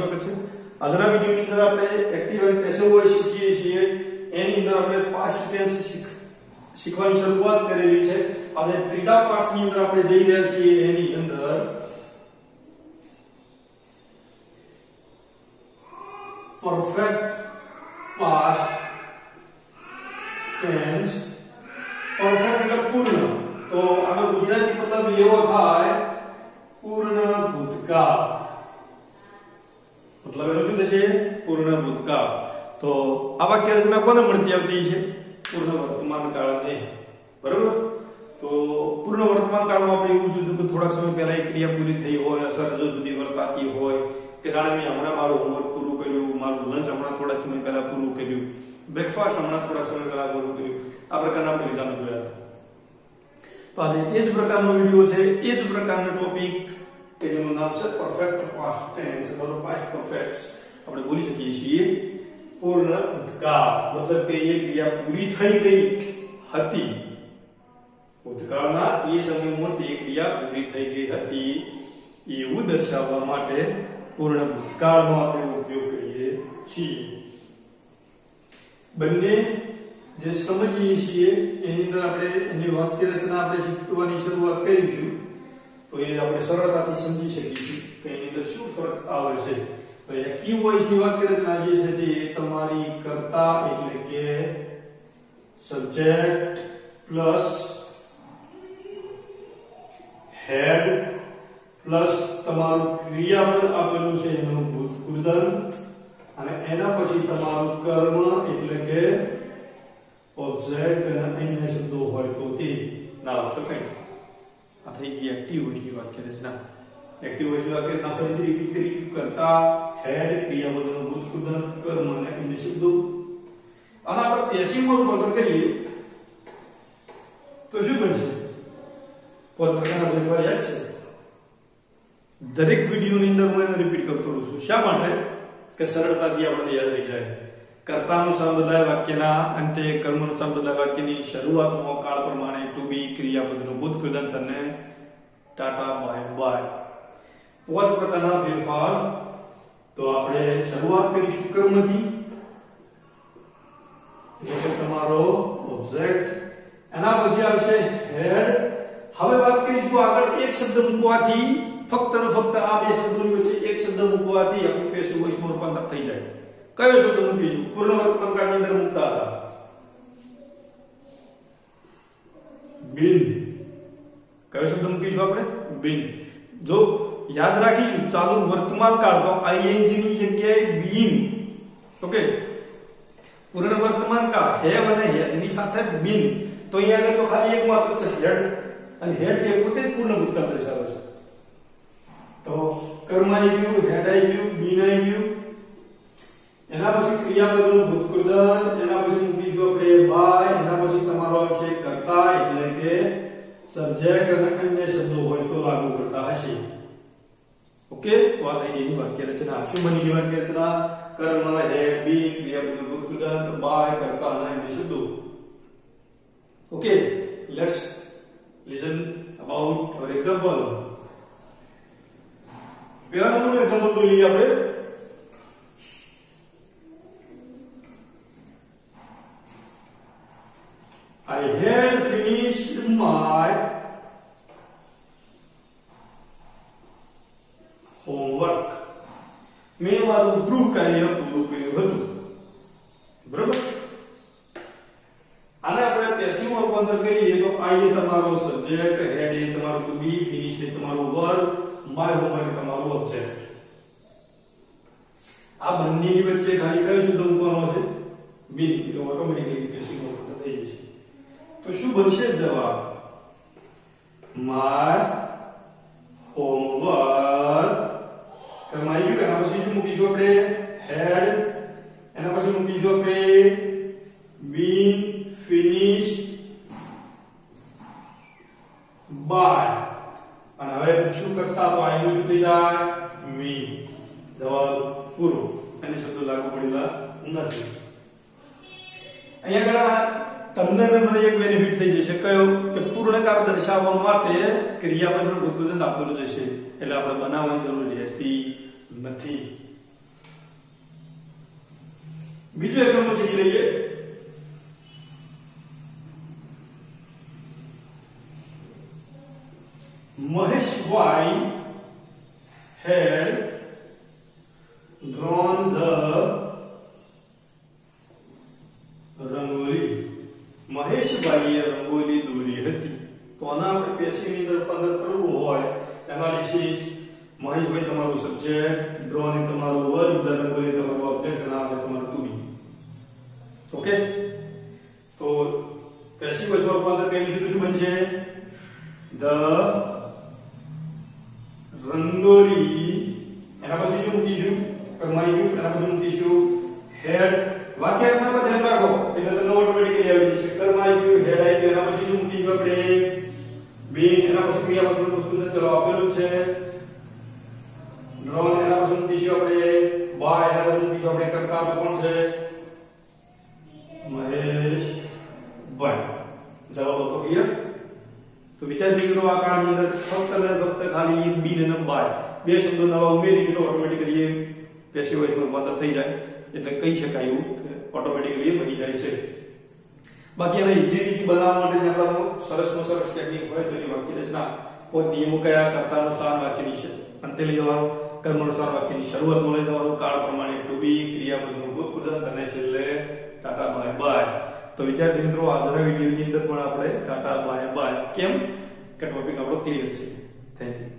સ્વાગત છે। આજના વિડિયોની અંદર આપણે એક્ટિવ અને પેસિવ વોઇસ શીખીએ છીએ। એની અંદર આપણે પાસ્ટ ટેન્સ શીખવાની શરૂઆત કરેલી છે। આજે ત્રીજા પાઠની અંદર આપણે જઈ રહ્યા છીએ। એની અંદર પરફેક્ટ પાસ્ટ ટેન્સ, પરફેક્ટ એટલે પૂર્ણ, તો આનો ગુજરાતી મતલબ એવો થાય પૂર્ણ ભૂતકાળ। मतलब એનું શું થશે? પૂર્ણ ભૂતકાળ। તો આ વાક્ય રચના કોને મળતી આવતી છે? પૂર્ણ વર્તમાન કાળને, બરાબર? તો પૂર્ણ વર્તમાન કાળમાં આપણે એવું જોયું કે થોડાક સમય પહેલા એક ક્રિયા પૂરી થઈ હોય, અસર હજુ સુધી વર્તાતી હોય, કે જાણે મેં હમણાં મારું હોમવર્ક પૂરું કર્યું, મારું લંચ હમણાં થોડાક સમય પહેલા પૂરું કર્યું, બ્રેકફાસ્ટ હમણાં થોડાક સમય પહેલા પૂરું કર્યું, આ પ્રકારના આપણે વિધાનો જોયા હતા। તો આજે એ જ પ્રકારનો વિડિયો છે, એ જ પ્રકારનો ટોપિક કે જેનું નામ છે પરફેક્ટ પાસ્ટ ટેન્સ અથવા પાસ્ટ પરફેક્ટ્સ। આપણે બોલી શકીએ છીએ પૂર્ણ ભૂતકાળ, મતલબ કે એ ક્રિયા પૂરી થઈ ગઈ હતી, ભૂતકાળના એ સમયમાં તે ક્રિયા પૂરી થઈ ગઈ હતી એવું દર્શાવવા માટે પૂર્ણ ભૂતકાળનો આપણે ઉપયોગ કરીએ છીએ। બંને જે સમજીએ છીએ એની અંદર આપણે એની વાક્ય રચના આપણે શીખવાની શરૂઆત કરીશું, તો એ આપણે સરળતાથી સમજી શકીશું કે એની અંદર શું ફરક આવે છે। તો એક્ટિવ વોઇસની વાક્ય રચના જે છે તે તમારી કર્તા એટલે કે સબ્જેક્ટ પ્લસ હેડ પ્લસ તમારું ક્રિયાપદ આપેલું છે એનું ભૂતકૃદંત, અને એના પછી તમારું કર્મ એટલે કે ઓબ્જેક્ટ અને અન્ય શબ્દો હોય તો તે ના તો કઈ આ થઈ ગઈ એક્ટિવ વોઇસની વાક્ય રચના। એક્ટિવ વોઇસની વાક્ય રચના ફરીથી રિપીટ કરીશું। કર્તા, હેડ, ક્રિયાપદનું ભૂતકૃદંત, કર્મ અને અન્ય શબ્દો। આના આપણે પેસિવમાં રૂપાંતર કરીએ તો શું બનશે? પોત પ્રકારના ફેરફાર યાદ છે? દરેક વિડિયોની અંદર હું એને રિપીટ કરતો રહું છું। શા માટે? કે સરળતાથી આપણે યાદ રહી જાય। કર્તાનું સ્થાન બદલાય વાક્યના અંતે, કર્મનું સ્થાન બદલાય વાક્યની શરૂઆતમાં, કાળ પ્રમાણે ટુ બી, ક્રિયાપદનું ભૂતકૃદંત અને ટાટા બાય બાય। પોત પ્રકારના ફેરફાર તો આપણે શરૂઆત કરીશું કર્મથી, એટલે કે તમારો ઓબ્જેક્ટ, એના પછી આવશે હેડ। હવે વાત કરીશું આગળ એક શબ્દ મૂકવાથી, ફક્ત અને ફક્ત આ બે શબ્દોની વચ્ચે એક શબ્દ મૂકવાથી આપણું પેસિવ વોઇસમાં રૂપાંતર થઈ જાય। કયો શબ્દ મૂકીશું? પૂર્ણ વર્તમાન કાળની અંદર મૂકતા હતા બિન। કયો શબ્દ મૂકીશું આપણે? બિન। જો યાદ રાખીશું ચાલુ વર્તમાન કાળ તો આઈએનજી ની જગ્યાએ બીન, ઓકે? પૂર્ણ વર્તમાન કાળ હેવ અને હેઝ ની સાથે બીન, તો અહીંયા આગળ તો ખાલી એક માત્ર છે હેડ, અને હેડ એ પોતે જ પૂર્ણ ભૂતકાળ દર્શાવે છે। તો કર્મ આવી ગયું, હેડ આવી ગયું, બીન આવી ગયું, એના પછી ક્રિયાપદનું ભૂતકૃદંત, એના પછી મૂકીશું આપણે બાય, એના પછી તમારો આવશે કર્તા એટલે કે સબ્જેક્ટ અને અન્ય શબ્દો હોય તો લાગુ કરતા હશે, ઓકે? તો આ થઈ ગઈ વાક્ય રચના। શું બની ગઈ વાક્ય રચના? કર્મ, હેડ, બીન, ક્રિયાપદનું ભૂતકૃદંત, બાય, કર્તા અને અન્ય શબ્દો, okay? Let's listen about our example. પહેલાનું એક્ઝામ્પલ તો લઈએ આપણે। I had finished my homework. મેં મારું ગૃહ કાર્ય પૂરું કર્યું હતું, બરાબર? આને આપણે પેસિવમાં રૂપાંતર કરીએ તો I એ તમારો સબ્જેક્ટ, હેડ એ તમારું ટુ બી, ફિનિશ એ તમારું વર્બ, માય હોમવર્ક એ તમારું ઓબ્જેક્ટ। આ બંનેની વચ્ચે ખાલી કયો શબ્દ મૂકવાનો છે? બિન, એટલે ઓટોમેટિકલી પેસિવમાં રૂપાંતર થઈ જશે। તો શું બનશે જવાબ? માય હોમવર્ક કરમાયું। એના પછી શું મૂકીશું આપણે? હેડ, એના પછી મૂકીશું આપણે બીન ફિનિશ બાય, અને હવે શું કરતા તો આનું શું થઈ જાય? મી। જવાબ પૂરો, અને શબ્દો લાગુ પડેલા નથી। અહીંયા ઘણા તમને મને એક બેનિફિટ થઈ જશે, કયો? કે પૂર્ણકાર દર્શાવવા માટે ક્રિયાપદનું ભૂતકૃદંત આપેલું જશે, એટલે આપણે બનાવવાની જરૂર રહેતી નથી। બીજું એક્ઝામ્પલ છે એ લઈએ. Maheshbhai had drawn the rangoli. મહેશભાઈએ rangoli દોરી હતી. તો આના આપણે પેસિવ ની અંદર રૂપાંતર કરવું હોય એનાલિસિસ, મહેશભાઈ તમારું સબ્જેક્ટ, ડ્રોઈંગ તમારું વર્બ, ધ રંગોલી તમારું ઓબ્જેક્ટ અને આ છે તમારું ટુ બી. ઓકે, તો પેસિવ વોઇસમાં રૂપાંતર કરી તો શું બનશે? ધ રંગોલી, એના પછી શું મૂકીશું? કર્માયું. એના પછી મૂકીશું હેડ. વાક્યમાં ધ્યાન રાખો એટલે તમને ઓટોમેટિકલી આવી જશે. કર્માયું, હેડ આવ્યું, એના પછી શું મૂકીશું આપણે? બીન. એના પછી ક્રિયાપદનું પુસ્તક ચલો આપેલું છે. ડ્રોન. એના પછી મૂકીશું આપણે બાય. એના પછી મૂકીશું આપણે કર્તા કોણ છે? મહેશ ભાઈ. જવાબ આપો ક્લિયર? તો વિદ્યાર્થી મિત્રો આ કાળની અંદર ફક્ત ને ફક્ત ખાલી એક બીન અને બાય બે શબ્દો નવા ઉમેરીશું તો ઓટોમેટિકલી એ પેસિવ વોઇસમાં રૂપાંતર થઈ જાય. એટલે કહી શકાય એવું કે ઓટોમેટિકલી બની જાય છે. બાકી આને ઇઝીલી બનાવવા માટે આપણાનો સરસમાં સરસ ટેકનિક હોય તો એ વાક્ય રચના કોઈ નિયમો કયા? કર્તાનું સ્થાન વાક્યની છે અંતે લઈ જવાનું, કર્મનુસાર વાક્યની શરૂઆતમાં લઈ જવાનું, કાળ પ્રમાણે ટુ બી, ક્રિયાપદનું ભૂતકૃદંત અને છેલ્લે ટાટા બાય બાય. તો વિદ્યાર્થી મિત્રો આજના વિડીયોની અંદર પણ આપણે ટાટા બાય બાય કેમ કે ટોપિક આપણો ક્લિયર છે. Thank you.